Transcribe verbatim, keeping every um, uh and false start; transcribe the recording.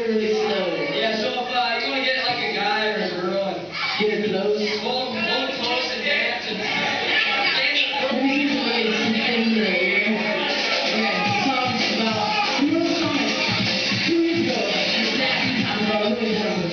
literally snow. Yeah, so if uh, you want to get like a guy or a girl and Get her close. hold, hold close and dance and Let me give away some things that are here. Okay, songs about, we wrote a song like two years ago, exactly time about Louis